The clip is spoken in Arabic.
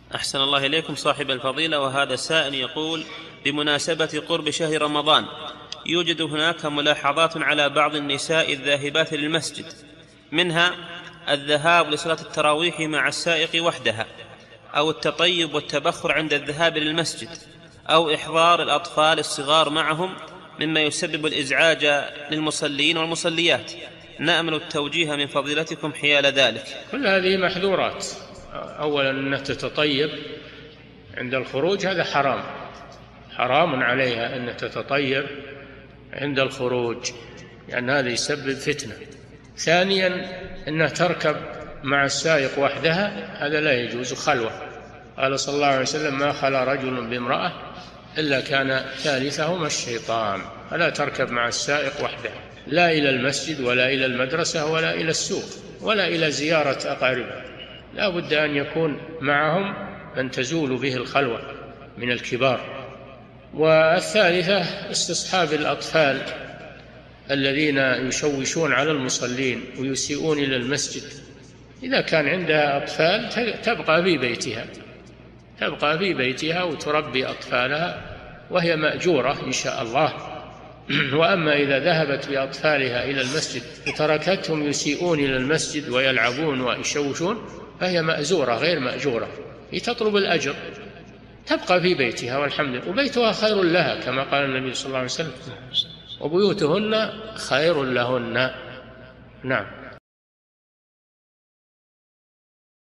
أحسن الله إليكم صاحب الفضيلة. وهذا سائل يقول: بمناسبة قرب شهر رمضان يوجد هناك ملاحظات على بعض النساء الذاهبات للمسجد، منها الذهاب لصلاة التراويح مع السائق وحدها، أو التطيب والتبخر عند الذهاب للمسجد، أو إحضار الأطفال الصغار معهم، مما يسبب الإزعاج للمصلين والمصليات. نأمل التوجيه من فضيلتكم حيال ذلك. كل هذه محذورات. أولا أن تتطيب عند الخروج، هذا حرام عليها أن تتطيب عند الخروج، لأن هذا يسبب فتنة. ثانيا أنها تركب مع السائق وحدها، هذا لا يجوز، خلوة. قال صلى الله عليه وسلم: ما خلا رجل بامرأة إلا كان ثالثهما الشيطان. فلا تركب مع السائق وحده، لا إلى المسجد ولا إلى المدرسة ولا إلى السوق ولا إلى زيارة أقاربها، لا بد أن يكون معهم من تزول به الخلوة من الكبار. والثالثة استصحاب الأطفال الذين يشوشون على المصلين ويسيئون إلى المسجد. إذا كان عندها أطفال تبقى في بيتها وتربي أطفالها وهي مأجورة إن شاء الله. وأما إذا ذهبت بأطفالها إلى المسجد وتركتهم يسيئون إلى المسجد ويلعبون ويشوشون فهي مأزورة غير مأجورة، هي تطلب الأجر، تبقى في بيتها والحمد لله، وبيتها خير لها كما قال النبي صلى الله عليه وسلم: وبيوتهن خير لهن. نعم.